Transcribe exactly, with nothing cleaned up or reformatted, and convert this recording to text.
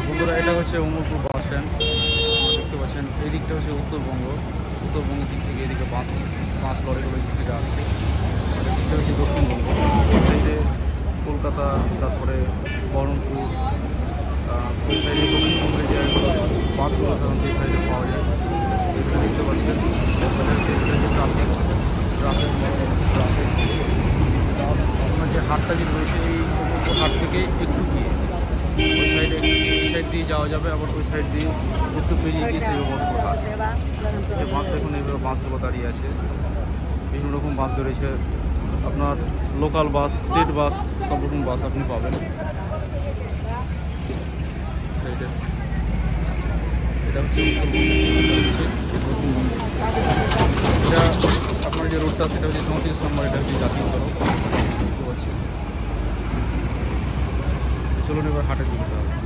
বন্ধুরা, এটা হচ্ছে অমরপুর বাস স্ট্যান্ড। দেখতে পাচ্ছেন এই দিকটা হচ্ছে উত্তরবঙ্গ। উত্তরবঙ্গের দিক থেকে এদিকে বাস বাস লরিগুলো দিক থেকে আসছে। আর এদিকটা হচ্ছে দক্ষিণবঙ্গ। এই সাইডে কলকাতা, তারপরে বহরমপুর, এই সাইডে দক্ষিণবঙ্গের যে বাসগুলো সাধারণত এই সাইডে পাওয়া যায়। এখানে দেখতে পাচ্ছেন ট্রাফিক ট্রাফিক ট্রাফিক আপনার যে হাটটা যে রয়েছে এই অমরপুর হাট থেকে একটু গিয়ে ওই সাইডে এই সাইড দিয়ে যাওয়া যাবে, আবার ওই সাইড দিয়ে একটু পেরিয়ে গিয়ে সেই অমরপুর হাট। যে বাস দেখুন এইভাবে বাসগুলো দাঁড়িয়ে আছে, বিভিন্ন রকম বাস বেরোয়েছে। আপনার লোকাল বাস, স্টেট বাস, সব রকম বাস আপনি পাবেন। এটা হচ্ছে এটা আপনার যে রোডটা সেটা হচ্ছে চৌত্রিশ নম্বর, এটা হচ্ছে জাতীয় সড়ক। বুঝতে পারছি। চলুন এবার হাটের দিকে যাওয়া।